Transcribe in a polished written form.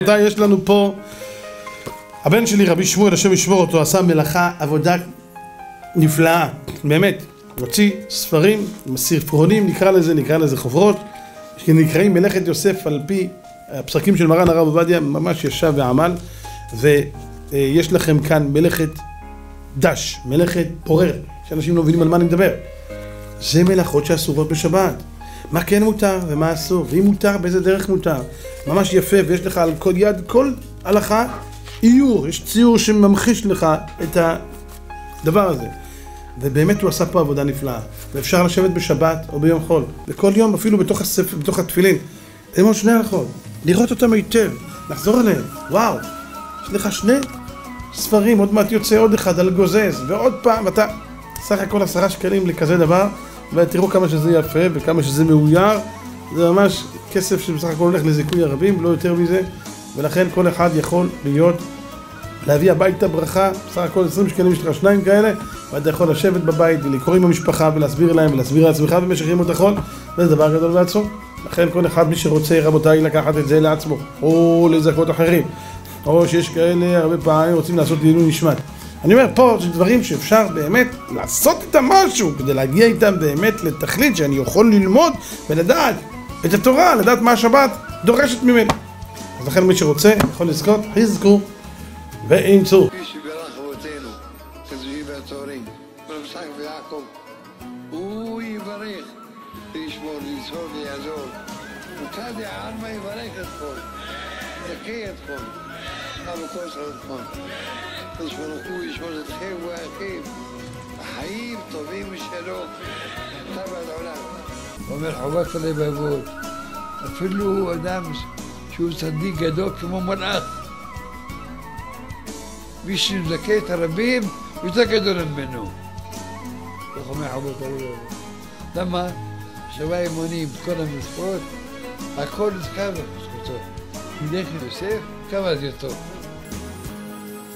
יש לנו פה, הבן שלי רבי שמואל, השם ישמור אותו, עשה מלאכה, עבודה נפלאה, באמת, הוציא ספרים, ספרונים, נקרא לזה חוברות, שנקראים מלאכת יוסף על פי הפסקים של מרן הרב עובדיה, ממש ישב ועמל, ויש לכם כאן מלאכת דש, מלאכת פורר, שאנשים לא מבינים על מה אני מדבר. זה מלאכות שאסורות בשבת. מה כן מותר ומה אסור, ואם מותר, באיזה דרך מותר. ממש יפה, ויש לך על כל יד, כל הלכה, איור, יש ציור שממחיש לך את הדבר הזה. ובאמת הוא עשה פה עבודה נפלאה. ואפשר לשבת בשבת או ביום חול, וכל יום אפילו בתוך הספר, בתוך התפילין. ללמוד שני הלכות, לראות אותם היטב, לחזור אליהם. וואו, יש לך שני ספרים, עוד מעט יוצא עוד אחד על גוזז, ועוד פעם, אתה סך הכל 10 שקלים לכזה דבר, ותראו כמה שזה יפה וכמה שזה מאויר. זה ממש כסף שבסך הכל הולך לזיכוי הרבים, לא יותר מזה, ולכן כל אחד יכול להביא הביתה ברכה, בסך הכל 20 שקלים יש לך 2 כאלה, ואתה יכול לשבת בבית ולקרוא עם המשפחה ולהסביר להם ולהסביר לעצמך במשך ימות החול, וזה דבר גדול בעצמו. לכן כל אחד מי שרוצה, רבותיי, לקחת את זה לעצמו, או לזכות אחרים, או שיש כאלה הרבה פעמים רוצים לעשות לעילוי נשמת. אני אומר, פה זה דברים שאפשר באמת לעשות איתם משהו, כדי להגיע איתם באמת לתכלית שאני יכול ללמוד ולדעת את התורה, לדעת מה השבת דורשת ממנו. אז לכן מי שרוצה יכול לזכות, חזקו ואמצו. מי שבירך אבותינו, כתובים והטהורים, רב יצחק ויעקב, הוא יברך וישמור ויצור ויעזור. ותדע עלמא יברך אתכם, יזכה אתכם, אבל כל שרתכם. הוא ישמור אתכם ואחיו, החיים טובים ושלום, טוב עד עולם. אומר חובת הלבבות, אפילו אדם שהוא צדיק גדול כמו מלאך, מי שמזכה את הרבים יותר גדול ממנו. כך אומר חובת הלבבות. למה? שווה אמונים, כל המצוות, הכל נזכר בזכותו. מלאכת יוסף, כמה זה טוב.